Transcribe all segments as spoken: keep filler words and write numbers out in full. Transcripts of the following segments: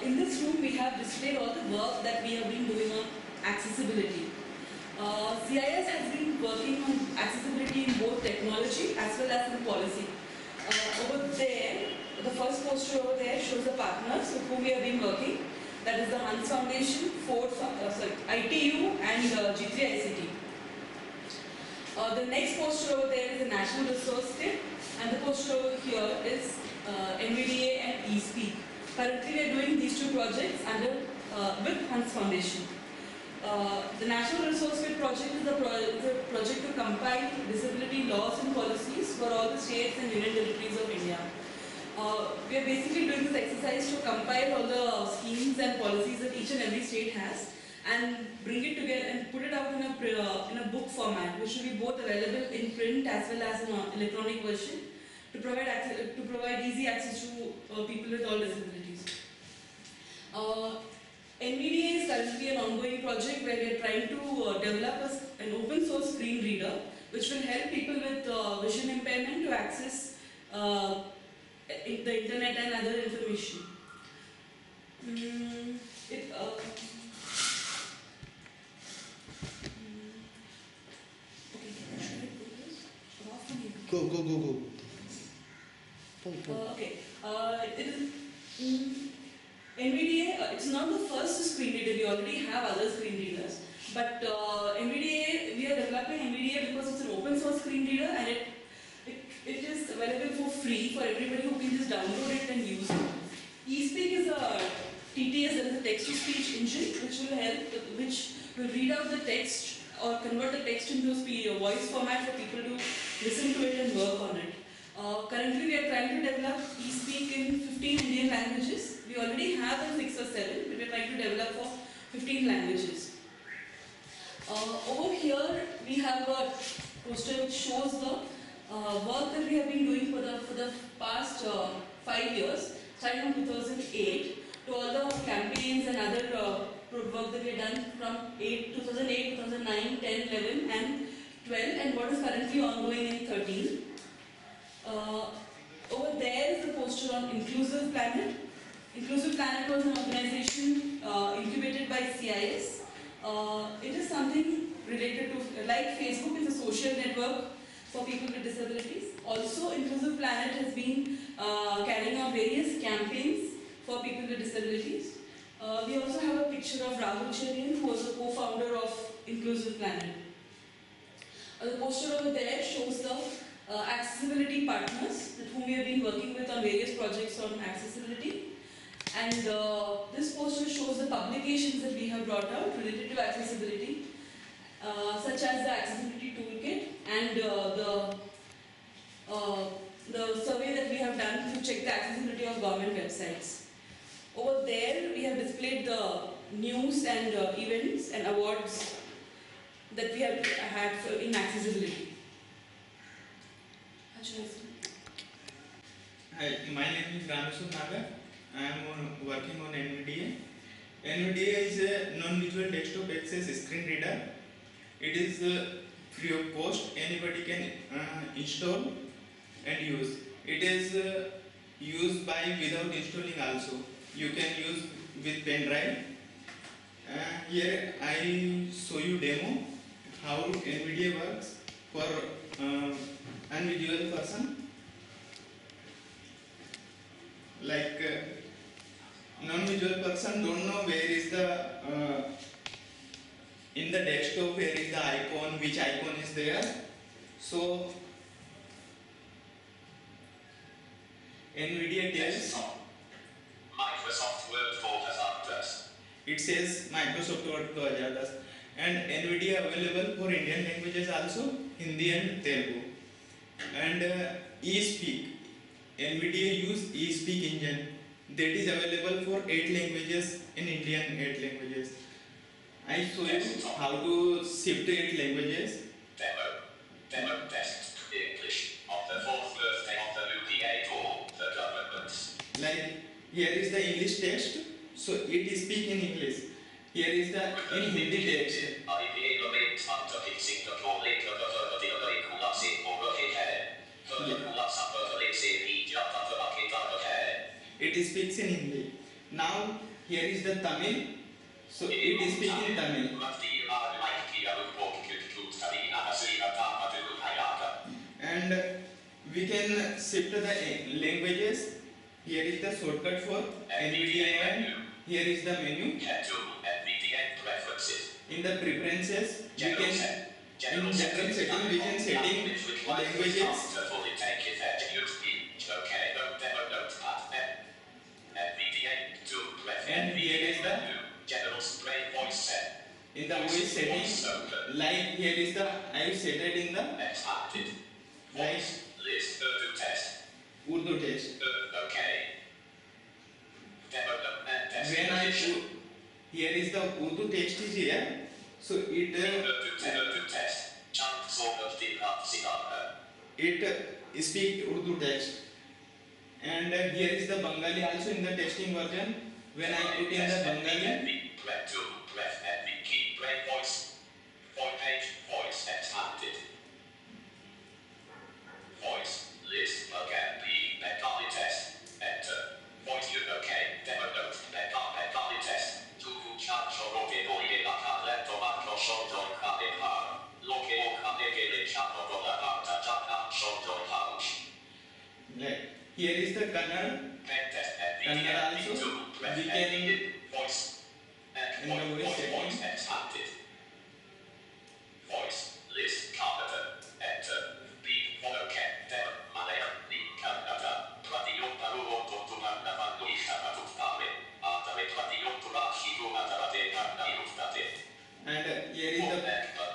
in this room we have displayed all the work that we have been doing on accessibility. Uh, C I S has been working on accessibility in both technology as well as in policy. Uh, over there, the first poster over there shows the partners with whom we have been working. That is the Hans Foundation, Ford, uh, sorry, I T U and uh, G three I C T. Uh, the next poster over there is the National Resource Kit, and the poster over here is uh, N V D A and eSpeak. Currently we are doing these two projects under uh, with Hans Foundation. Uh, the National Resource Kit project is a, pro is a project to compile disability laws and policies for all the states and union territories of India. Uh, we are basically doing this exercise to compile all the schemes and policies that each and every state has and bring it together and put it out in a, uh, in a book format, which will be both available in print as well as in an electronic version to provide, access, to provide easy access to uh, people with all disabilities. Uh, N V D A is currently an ongoing project where we are trying to uh, develop a, an open source screen reader which will help people with uh, vision impairment to access uh, the internet and other information. Mm, it, uh, Go, go, go, go. Uh, okay. Uh, it is, mm, N V D A, uh, it's not the first screen reader, we already have other screen readers. But uh, N V D A, we are developing N V D A because it's an open source screen reader and it, it, it is available for free for everybody who can just download it and use it. eSpeak is a T T S, that is a text-to-speech engine which will help, which will read out the text or convert the text into a voice format for people to listen to it and work on it. Uh, currently we are trying to develop eSpeak in fifteen Indian languages. We already have in six or seven, but we are trying to develop for fifteen languages. Uh, over here we have a poster which shows the uh, work that we have been doing for the, for the past uh, five years, starting from two thousand eight, to all the campaigns and other uh, work that we have done from two thousand eight, two thousand nine, ten, eleven and twelve, and what is currently ongoing in thirteen. Uh, over there is the poster on Inclusive Planet. Inclusive Planet was an organization uh, incubated by C I S. Uh, it is something related to, like Facebook is a social network for people with disabilities. Also, Inclusive Planet has been uh, carrying out various campaigns for people with disabilities. Uh, we also have a picture of Rahul Cherian, who was a co-founder of Inclusive Planet. Uh, the poster over there shows the Uh, accessibility partners with whom we have been working with on various projects on accessibility, and uh, this poster shows the publications that we have brought out related to accessibility, uh, such as the Accessibility Toolkit and uh, the uh, the survey that we have done to check the accessibility of government websites. Over there we have displayed the news and uh, events and awards that we have had for, in accessibility. Hi, my name is Rameswar Nagar. I am on, working on N V D A. N V D A is a non-visual desktop access screen reader. It is uh, free of cost. Anybody can uh, install and use. It is uh, used by without installing also. You can use with pen drive. Uh, here I show you demo how N V D A works for uh, non-visual person. Like uh, non-visual person don't know where is the uh, in the desktop where is the icon, which icon is there. So N V D A tells Microsoft Word for two thousand ten. It says Microsoft Word two thousand ten, and N V D A available for Indian languages also, Hindi and Telugu. And uh, eSpeak, N V D A use eSpeak engine that is available for eight languages in Indian eight languages. I show you how to shift eight languages. Demo. Demo test. English. On the fourth birthday of the U P A for the government. Like here is the English text, so it is speak in English. Here is the in Hindi text. It speaks in Hindi. Now here is the Tamil, so it is speaking Tamil. And we can shift the languages. Here is the shortcut for NVDA and here is the menu. In the preferences, we can, in general setting, we can setting languages. And here is the in the voice setting, like here is the I set it in the like Urdu text. When I put here is the Urdu text is here, so it uh, it uh, speak Urdu text. And uh, here is the Bengali also in the testing version. When I put in the Bengali, like here is the Kannada. Kannada also we can in the voice setting. Voice list competent. Enter. Beep. Okay. Malaya. Kannada. Radio Paruo Totumanda Vanduisha Patutame. Atame Radio Turashi Kumatavate Kannada. And uh, here is the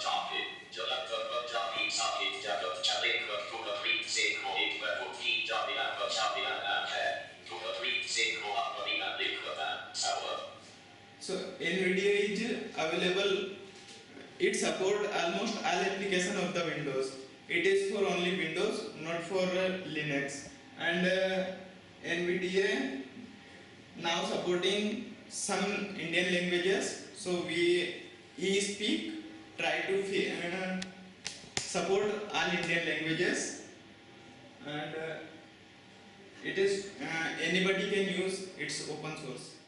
so NVIDIA is available. It support almost all application of the Windows. It is for only Windows, not for uh, Linux. And uh, NVIDIA now supporting some Indian languages. So we e speak try to uh, support all Indian languages, and uh, it is uh, anybody can use. It's open source.